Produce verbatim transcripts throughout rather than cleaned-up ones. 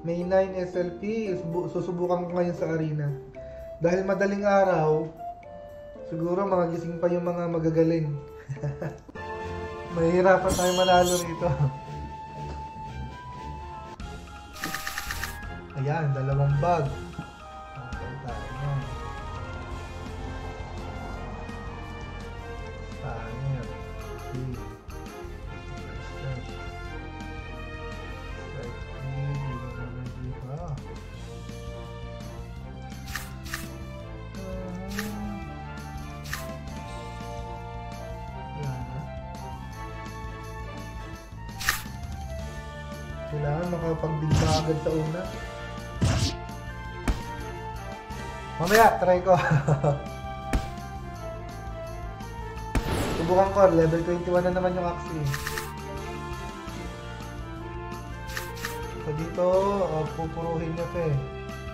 May nine S L P. Susubukan ko ngayon sa arena. Dahil madaling araw, siguro mga gising pa yung mga magagaling. Mahihirapan tayo manalo rito. Ayan, dalawang bag. Okay tayo na. Spanner. Okay. Strike. Strike. Hindi naman energy pa. Kailangan makapagdigma agad sa una. Mamaya, try ko. Subukan ko, level twenty-one na naman yung Axie. So dito, uh, pupuruhin nyo pa eh.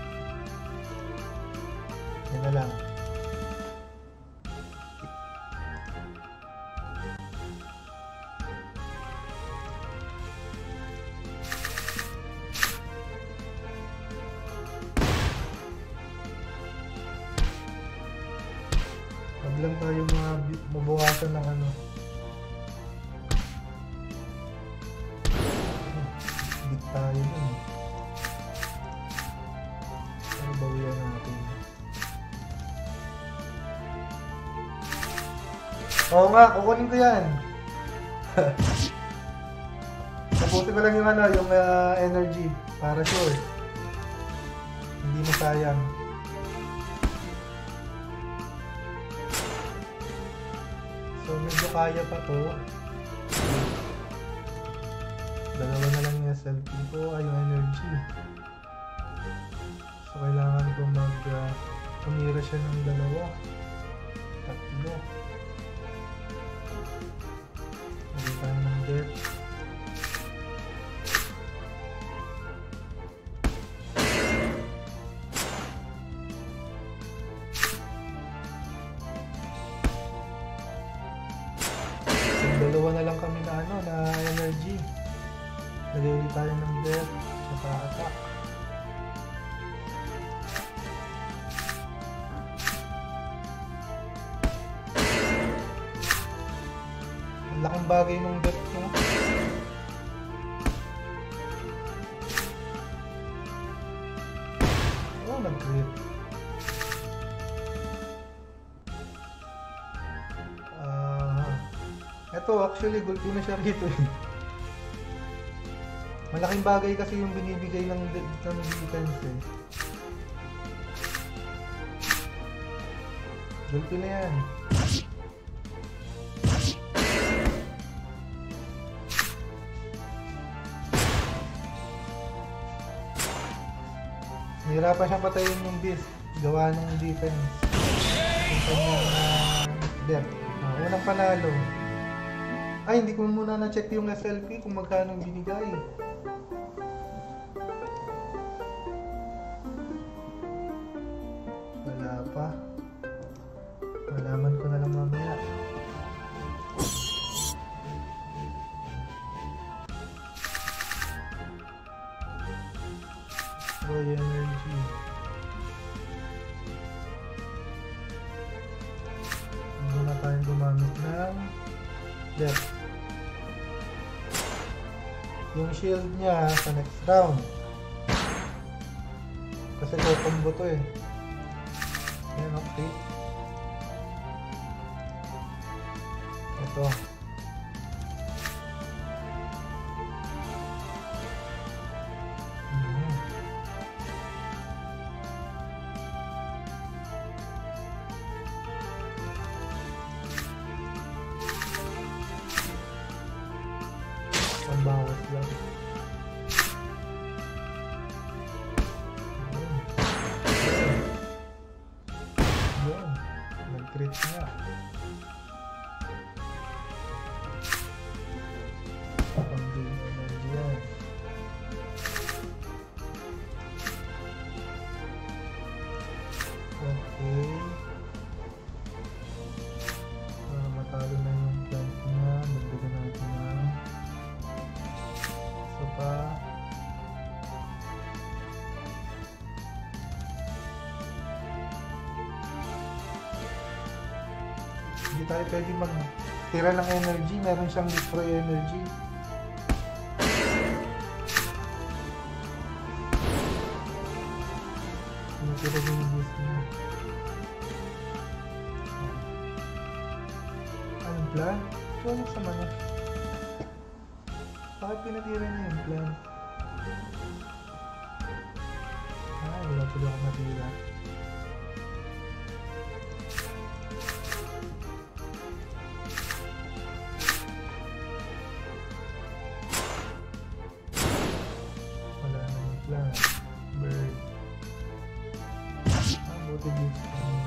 Yan na lang. Lang tayo mga mabawasan ng ano. Big tayo nun. Pero bawian natin. Oo nga, kukunin ko yan. Nabuti ko lang yung ano, yung uh, energy. Para sure. Hindi masayang. So medyo kaya pa to. Dalawa na lang yung S L P ko, ay yung energy. So kailangan ko mag uh, tumira siya ng dalawa. Tatlo. Lagay tayo ng depth. Dalawa na lang kami na ano, na energy. Lagay ulit tayo ng death, saka attack. Ang laking bagay ng death mo. Oh, nag-crit. Ito, actually, gulpi na siya rito eh. Malaking bagay kasi yung binibigay ng, ng defense eh. Gulpi na yan. Nahirapan siyang patayin yung beast. Gawa ng defense. Yung kanyang uh, death. Uh, unang panalo. Ay, hindi ko muna na-check yung S L P kung magkano binigay. Wala pa. Malaman ko na lang mamaya. Roy energy. Muna tayong gumamit ng death. Yung shield niya sa next round. Kasi ko-combo to eh. Ayan, okay. Ito. Mm-hmm. Pambawas lang. Yun. Nag-crit nga. Pang-gain energy yan. Okay. Para matalo na yung plant niya, nagdagan natin na Hindi tayo pwede magtira ng energy. Meron siyang destroy energy. Tinitira din yung boost niya. Anong plan? So, ano sama niya? Bakit pinatira niya yung plan? Ay, wala tuloy ako matira. Wala na yung plan. Bird. Ah, buti dito.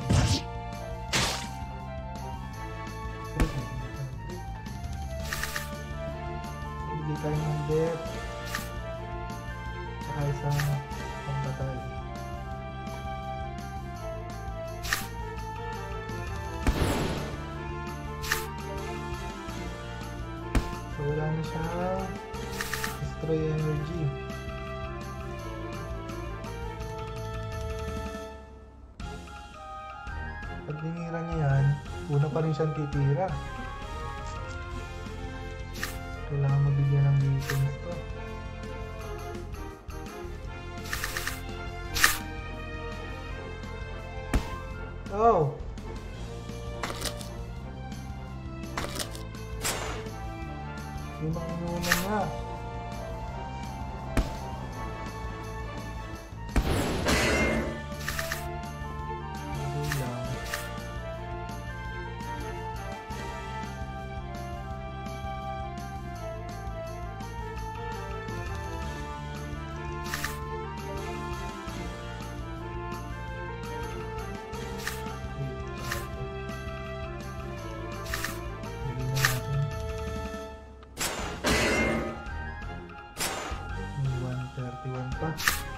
Bigay tayo ng death. Saka isang pangbatay. So wala na siyang destroy energy. Pag ninira niya yan, una pa rin siyang titira. Kailangan mabigyan ng defense to. Oh! Limang inuman nga. Hindi lang. thirty-one pa.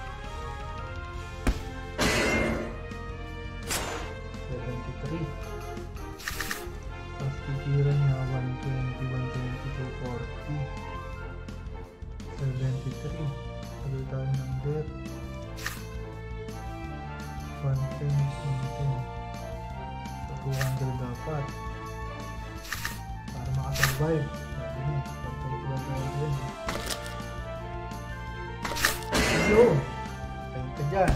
seventy-three. Tapos titira niya one twenty, one twenty-two, forty. seventy-three. Tagal tayo ng death. one ten, one ten. So two hundred dapat. Para makasurvive. Sabi niya, one twenty-one tayo. Yo! Tayo ka dyan.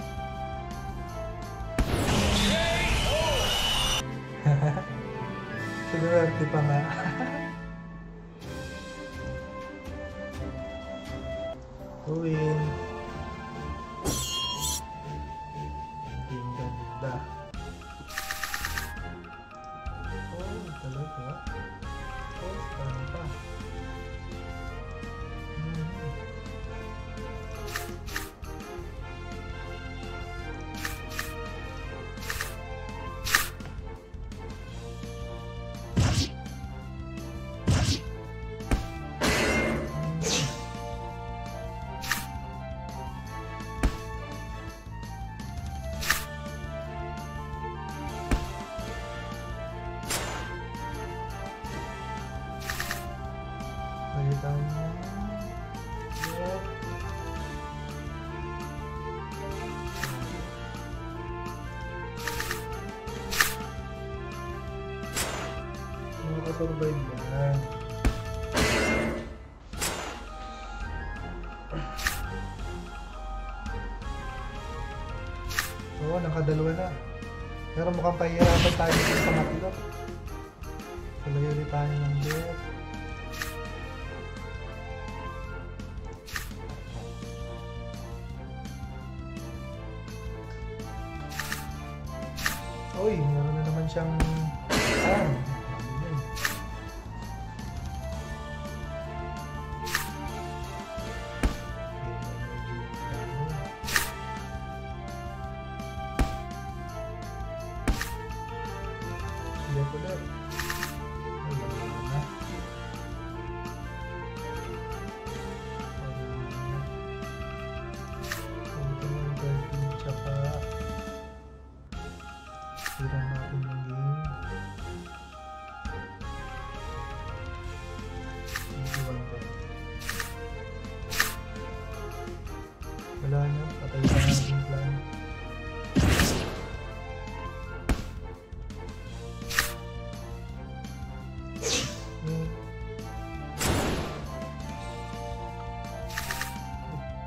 Sinuwerte pa nga. Uwin. Ang ganda. Oh, talaga. Oh, saan pa? Survive yan. Oo, nakadalawa na. Pero mukhang pahihirapan tayo sa pangatlo. Salagay ulit tayo ng death. Uy, meron na naman siyang ah, wala na, patay pa natin plan.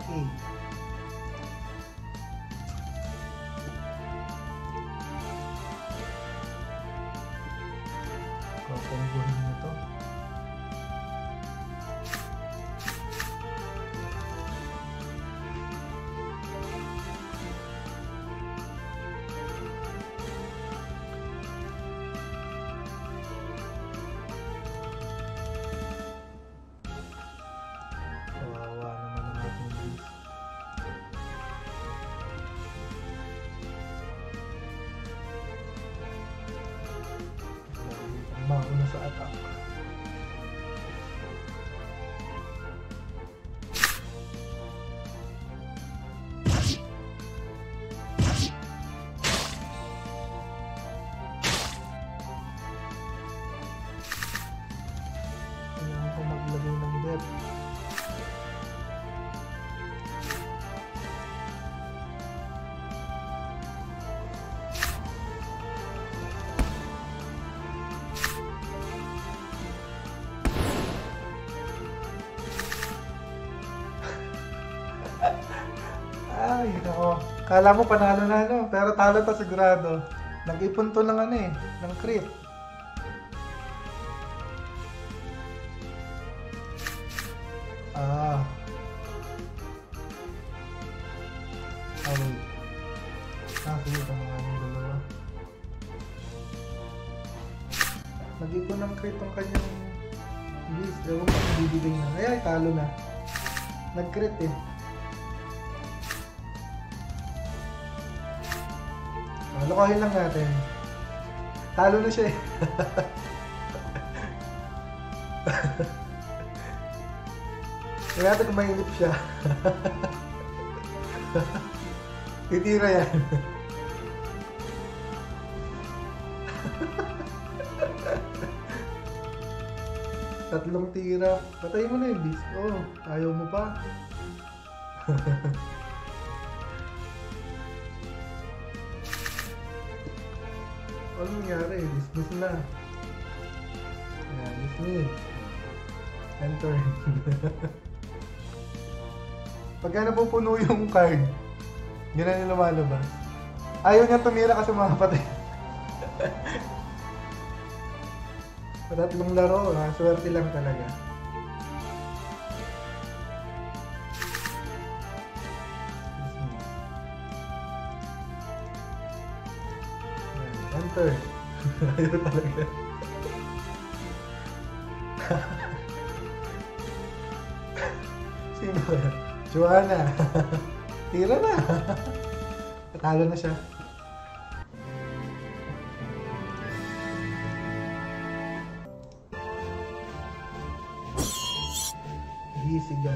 A. Kapangguhin mo to. Mauna sa attack. Kailangan ko maglagay ng depth. Ay, nako. Kala mo panalo na ano, pero talo to sigurado. Nag-ipon to ng ano eh, ng crit. Ah. Oh, wait. Ah, sige, ito mga yung dalawa. Nag-ipon ng crit ang kanyang beast. Ewan ko kung bibigay na. Ay, ay, talo na. Nag-crit eh. Lokohin lang natin. Talo na siya eh. Kaya natin kung mainip siya. Titira yan. Tatlong tira. Patay mo na yung beast. Oh, ayaw mo pa. Ano nangyari? Dismiss na. Ayan, dismiss. Enter. Pagka napupuno yung card, gano'n yung lumalabas. Ayaw niya tumira kasi mga patay. Patatlong laro, ha? Swerte lang talaga. Enter. Ayaw talaga. Sino ba yan? Joanna. Tira na. Natalo na siya. Hisiga.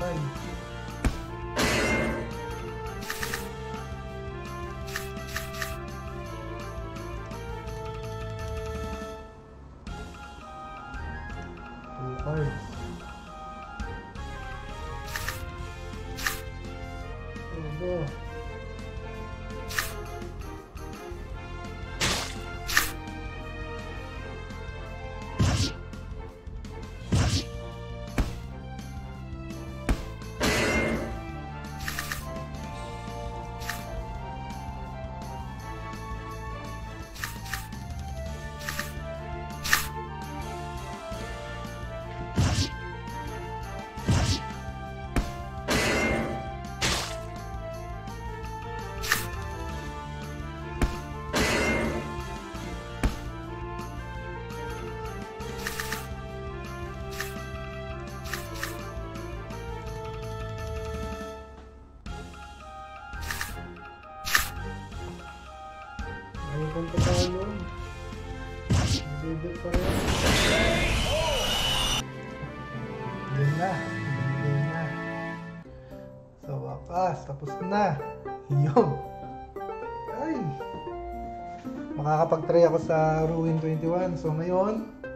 five. Two cards. Todo. Ay, punta tayo. Bibig pa rin. Yan na. Yan na. Sa wakas, tapos na. Yun. Ay. Makakapag-try ako sa Ruin twenty-one. So ngayon,